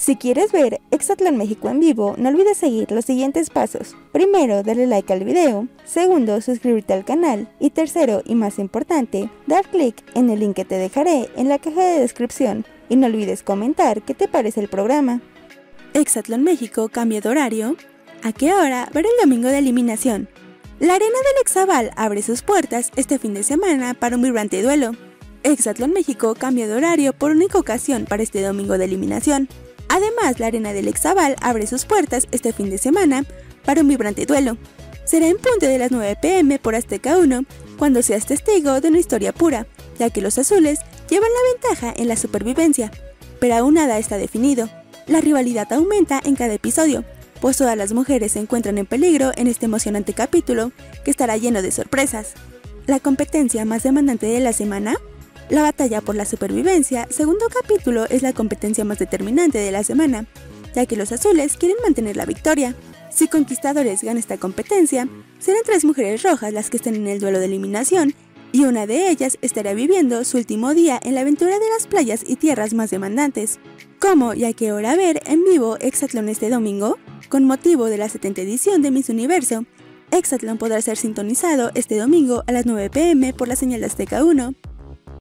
Si quieres ver Exatlón México en vivo, no olvides seguir los siguientes pasos. Primero, darle like al video. Segundo, suscribirte al canal. Y tercero, y más importante, dar clic en el link que te dejaré en la caja de descripción. Y no olvides comentar qué te parece el programa. Exatlón México cambia de horario. ¿A qué hora ver el domingo de eliminación? La Arena del Exaval abre sus puertas este fin de semana para un vibrante duelo. Exatlón México cambia de horario por única ocasión para este domingo de eliminación. Además, la Arena del Exaval abre sus puertas este fin de semana para un vibrante duelo. Será en punto de las 9 p.m. por Azteca 1 cuando seas testigo de una historia pura, ya que los azules llevan la ventaja en la supervivencia, pero aún nada está definido. La rivalidad aumenta en cada episodio, pues todas las mujeres se encuentran en peligro en este emocionante capítulo que estará lleno de sorpresas. La competencia más demandante de la semana. La batalla por la supervivencia, segundo capítulo, es la competencia más determinante de la semana, ya que los azules quieren mantener la victoria. Si Conquistadores gana esta competencia, serán 3 mujeres rojas las que estén en el duelo de eliminación, y una de ellas estará viviendo su último día en la aventura de las playas y tierras más demandantes. ¿Cómo y a qué hora ver en vivo Exatlón este domingo? Con motivo de la 70ª edición de Miss Universo, Exatlón podrá ser sintonizado este domingo a las 9 p.m. por la señal de Azteca 1.